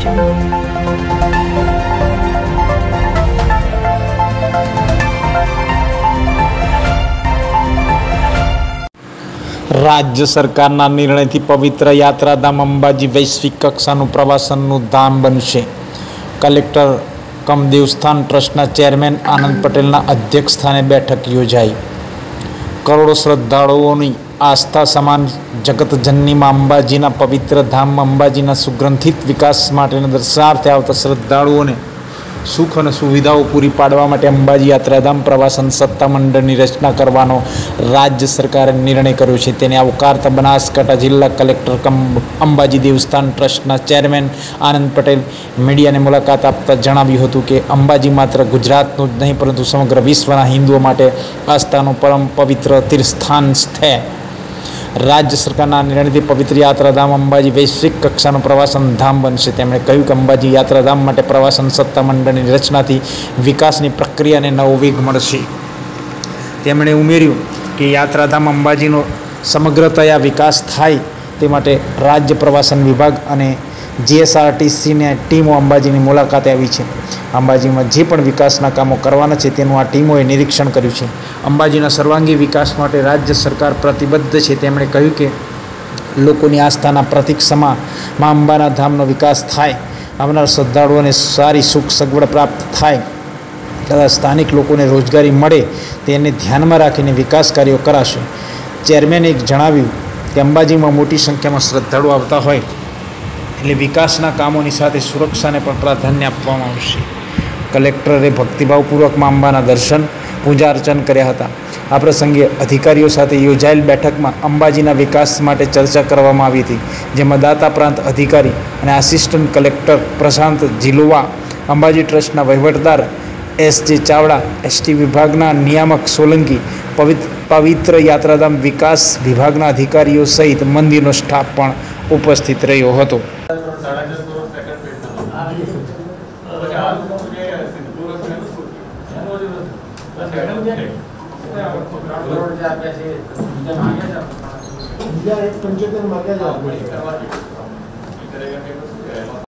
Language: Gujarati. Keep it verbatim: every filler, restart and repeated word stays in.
राज्य सरकारना निर्णयथी पवित्र यात्राधाम अंबाजी वैश्विक कक्षाનું પ્રવાસનનું ધામ બનશે। કલેક્ટર કમ દેવસ્થાન ટ્રસ્ટના ચેરમેન આનંદ પટેલના અધ્યક્ષસ્થાને બેઠક યોજાઈ। કરોડો શ્રદ્ધાળુઓની આસ્થા સમાન જગતજનની માં અંબાજીના પવિત્ર ધામ અંબાજીના સુગ્રંથિત વિકાસ માટેના દર્શનાર્થે આવતા શ્રદ્ધાળુઓને સુખ અને સુવિધાઓ પૂરી પાડવા માટે અંબાજી યાત્રાધામ પ્રવાસન સત્તા મંડળની રચના કરવાનો રાજ્ય સરકારે નિર્ણય કર્યો છે। તેને આવકારતા બનાસકાંઠા જિલ્લા કલેક્ટર કમ અંબાજી દેવસ્થાન ટ્રસ્ટના ચેરમેન આનંદ પટેલ મીડિયાને મુલાકાત આપતા જણાવ્યું હતું કે અંબાજી માત્ર ગુજરાતનું જ નહીં પરંતુ સમગ્ર વિશ્વના હિન્દુઓ માટે આસ્થાનું પરમ પવિત્ર તીર્થસ્થાન છે। राज्य सरकारना निर्णयથી पवित्र यात्राधाम अंबाजी वैश्विक कक्षाનું प्रवासन धाम बनશે। તેમણે કહ્યું કે અંબાજી યાત્રાધામ માટે પ્રવાસન સત્તા મંડળની રચનાથી વિકાસની પ્રક્રિયાને નવો વેગ મળશે। તેમણે ઉમેર્યું કે યાત્રાધામ અંબાજીનો સમગ્રતયા વિકાસ થાય તે માટે રાજ્ય પ્રવાસન વિભાગ અને જીએસઆરટીસીની ટીમો અંબાજીની મુલાકાતે આવી છે। અંબાજીમાં જે પણ વિકાસના કામો કરવાના છે તેનું આ ટીમોએ નિરીક્ષણ કર્યું છે। અંબાજીના સર્વાંગી વિકાસ માટે રાજ્ય સરકાર પ્રતિબદ્ધ છે। તેમણે કહ્યું કે લોકોની આસ્થાના પ્રતીક સમા મા અંબાના ધામનો વિકાસ થાય, આવનાર શ્રદ્ધાળુઓને સારી સુખ સગવડ પ્રાપ્ત થાય તથા સ્થાનિક લોકોને રોજગારી મળે તેને ધ્યાનમાં રાખીને વિકાસ કાર્યો કરાશે। ચેરમેને જણાવ્યું કે અંબાજીમાં મોટી સંખ્યામાં શ્રદ્ધાળુઓ આવતા હોય એટલે વિકાસના કામોની સાથે સુરક્ષાને પણ પ્રાધાન્ય આપવામાં આવશે। કલેક્ટરે ભક્તિભાવપૂર્વક મા અંબાના દર્શન પૂજા અર્ચન કર્યા હતા। આ પ્રસંગે અધિકારીઓ સાથે યોજાયેલ બેઠકમાં અંબાજીના વિકાસ માટે ચર્ચા કરવામાં આવી હતી, જેમાં દાતા પ્રાંત અધિકારી અને આસિસ્ટન્ટ કલેક્ટર પ્રશાંત જીલુવા, અંબાજી ટ્રસ્ટના વહીવટદાર એસ જે ચાવડા, એસટી વિભાગના નિયામક સોલંકી, પવિત્ર યાત્રાધામ વિકાસ વિભાગના અધિકારીઓ સહિત મંદિરનો સ્ટાફ પણ ઉપસ્થિત રહ્યો હતો। पंचोत्तर मांगा